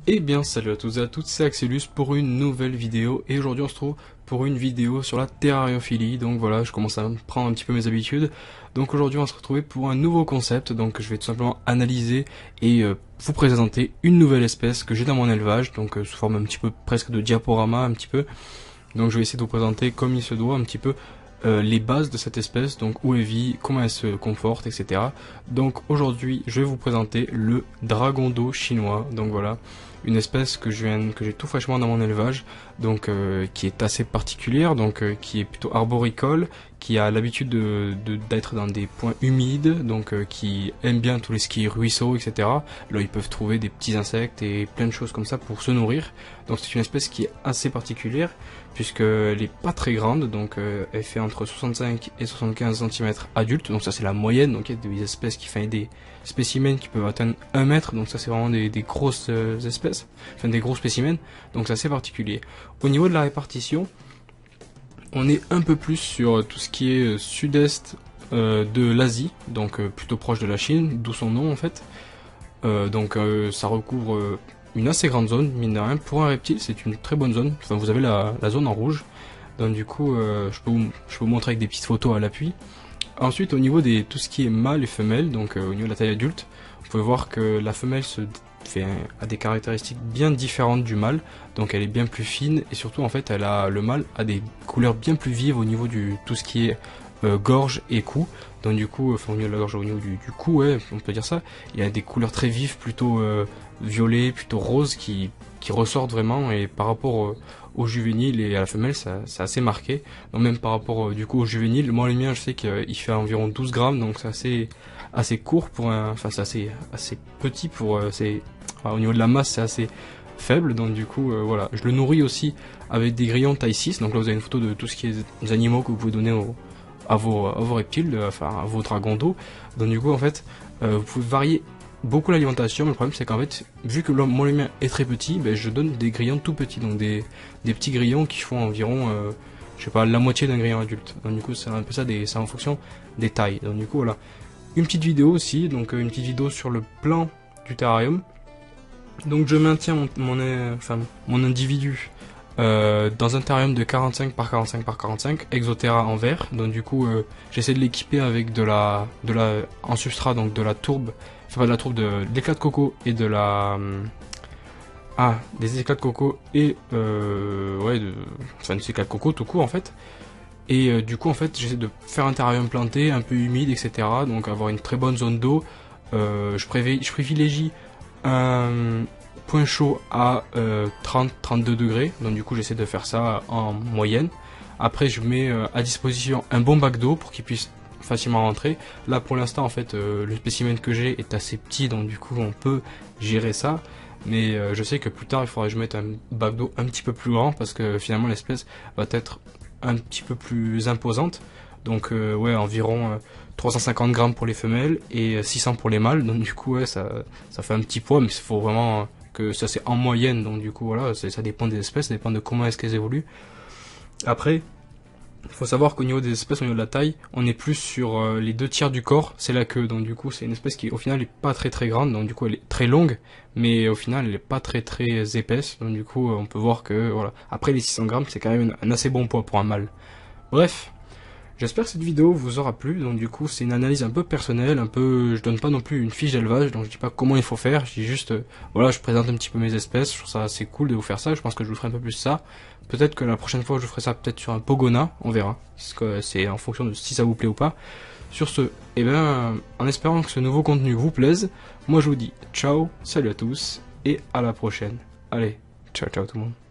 Eh bien salut à tous et à toutes, c'est Axelus pour une nouvelle vidéo et aujourd'hui on se trouve pour une vidéo sur la terrariophilie. Donc voilà, je commence à prendre un petit peu mes habitudes. Donc aujourd'hui on va se retrouver pour un nouveau concept, donc je vais tout simplement analyser et vous présenter une nouvelle espèce que j'ai dans mon élevage, donc sous forme un petit peu presque de diaporama un petit peu. Donc je vais essayer de vous présenter comme il se doit un petit peu les bases de cette espèce, donc où elle vit, comment elle se comporte, etc. Donc aujourd'hui je vais vous présenter le dragon d'eau chinois. Donc voilà, une espèce que j'ai tout fraîchement dans mon élevage, donc qui est assez particulière, donc qui est plutôt arboricole, qui a l'habitude d'être dans des points humides, donc qui aime bien tous les skis ruisseaux, etc. Là ils peuvent trouver des petits insectes et plein de choses comme ça pour se nourrir. Donc c'est une espèce qui est assez particulière puisqu'elle est pas très grande, donc elle fait entre 65 et 75 cm adulte, donc ça c'est la moyenne. Donc il y a des espèces qui font des spécimens qui peuvent atteindre 1 mètre, donc ça c'est vraiment des grosses espèces, enfin des gros spécimens, donc c'est assez particulier. Au niveau de la répartition, on est un peu plus sur tout ce qui est sud-est de l'Asie, donc plutôt proche de la Chine, d'où son nom en fait. Donc ça recouvre une assez grande zone, mine de rien. Pour un reptile, c'est une très bonne zone. Enfin, vous avez la zone en rouge. Donc du coup, je peux vous montrer avec des petites photos à l'appui. Ensuite, au niveau des tout ce qui est mâle et femelle, donc au niveau de la taille adulte, vous pouvez voir que la femelle a des caractéristiques bien différentes du mâle. Donc elle est bien plus fine et surtout en fait, le mâle a des couleurs bien plus vives au niveau du tout ce qui est gorge et cou. Donc du coup, enfin au niveau de la gorge, au niveau du cou, ouais, on peut dire ça. Il y a des couleurs très vives, plutôt violet, plutôt rose, qui ressortent vraiment. Et par rapport au juvénile et à la femelle, c'est assez marqué. Donc même par rapport du coup au juvénile, moi le mien, je sais qu'il fait environ 12 grammes, donc c'est assez court pour enfin c'est assez petit pour au niveau de la masse, c'est assez faible. Donc du coup voilà, je le nourris aussi avec des grillons taille 6. Donc là vous avez une photo de tout ce qui est des animaux que vous pouvez donner à vos reptiles, enfin à vos dragons d'eau. Donc du coup en fait vous pouvez varier beaucoup l'alimentation, mais le problème c'est qu'en fait vu que mon mien est très petit, ben, je donne des grillons tout petits, donc des petits grillons qui font environ je sais pas, la moitié d'un grillon adulte. Donc du coup c'est un peu ça, c'est en fonction des tailles. Donc du coup voilà, une petite vidéo aussi, donc une petite vidéo sur le plan du terrarium. Donc je maintiens mon individu dans un terrarium de 45 par 45 par 45, Exoterra en verre. Donc du coup j'essaie de l'équiper avec en substrat, donc de la tourbe, enfin pas de la tourbe, de l'éclat de coco et de la des éclats de coco et des éclats de coco tout court en fait. Et du coup en fait j'essaie de faire un terrarium planté, un peu humide, etc. Donc avoir une très bonne zone d'eau. Je privilégie un point chaud à 30-32 degrés. Donc du coup j'essaie de faire ça en moyenne. Après je mets à disposition un bon bac d'eau pour qu'il puisse facilement rentrer. Là pour l'instant en fait le spécimen que j'ai est assez petit, donc du coup on peut gérer ça. Mais je sais que plus tard il faudra que je mette un bac d'eau un petit peu plus grand parce que finalement l'espèce va être un petit peu plus imposante. Donc ouais, environ 350 grammes pour les femelles et 600 pour les mâles. Donc du coup ouais, ça fait un petit poids, mais il faut vraiment que ça c'est en moyenne. Donc du coup voilà, ça dépend des espèces, ça dépend de comment est-ce qu'elles évoluent. Après, il faut savoir qu'au niveau des espèces, au niveau de la taille, on est plus sur les 2 tiers du corps, c'est la queue. Donc du coup c'est une espèce qui au final est pas très très grande, donc du coup elle est très longue, mais au final elle est pas très très épaisse. Donc du coup on peut voir que voilà. Après les 600 grammes c'est quand même un assez bon poids pour un mâle. Bref, j'espère que cette vidéo vous aura plu. Donc du coup c'est une analyse un peu personnelle, je donne pas non plus une fiche d'élevage, donc je dis pas comment il faut faire, je dis juste voilà, je présente un petit peu mes espèces. Je trouve ça assez cool de vous faire ça, je pense que je vous ferai un peu plus ça. Peut-être que la prochaine fois je ferai ça peut-être sur un pogona, on verra, parce que c'est en fonction de si ça vous plaît ou pas. Sur ce, et ben en espérant que ce nouveau contenu vous plaise, moi je vous dis ciao, salut à tous et à la prochaine. Allez, ciao ciao tout le monde.